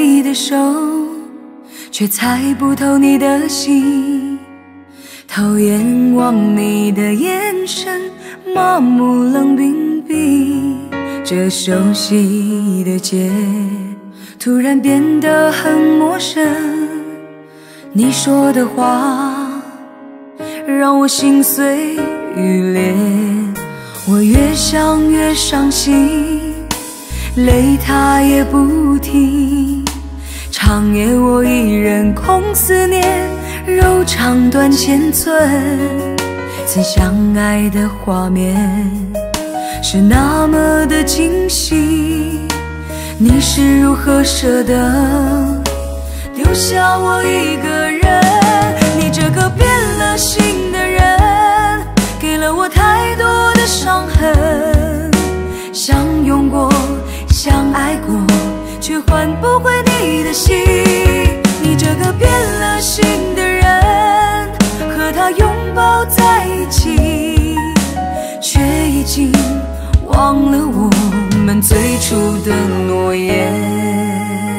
你的手，却猜不透你的心。讨厌望你的眼神，麻木冷冰冰。这熟悉的街，突然变得很陌生。你说的话，让我心碎欲裂。我越想越伤心，泪它也不停。长夜我一人空思念，柔肠断千寸。曾相爱的画面是那么的惊喜，你是如何舍得丢下我一个人？你这个变了心的人，给了我太多的伤痕。相拥过，相爱过，却换不回你的心。你这个变了心的人，和他拥抱在一起，却已经忘了我们最初的诺言。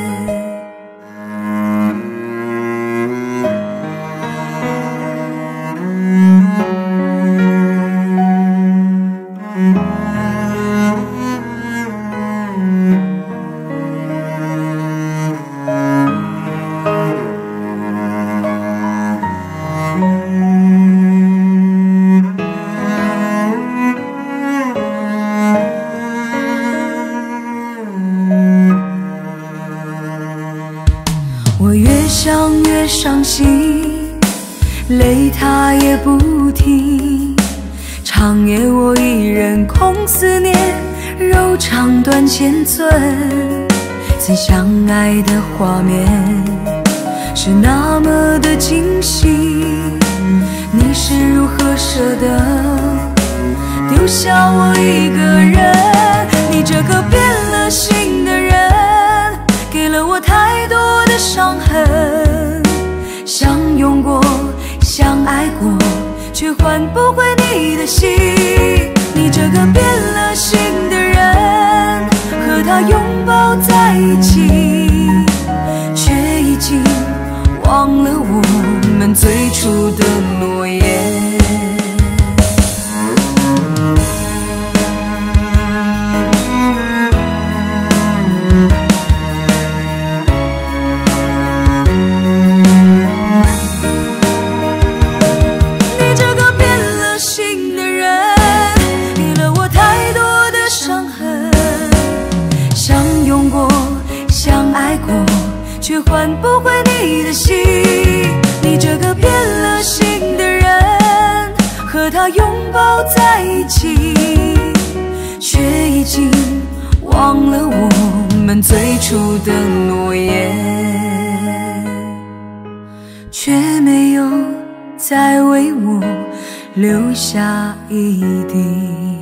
我越想越伤心，泪它也不停。长夜我一人空思念，柔肠断千寸。曾相爱的画面是那么的惊喜，你是如何舍得丢下我一个人？你这个变了心的人，给了我太多的伤痕。相拥过，相爱过，却换不回你的心。你这个变了心的人，和他拥抱在一起，却已经忘了我们最初的诺言。却换不回你的心。你这个变了心的人，和他拥抱在一起，却已经忘了我们最初的诺言，却没有再为我留下一滴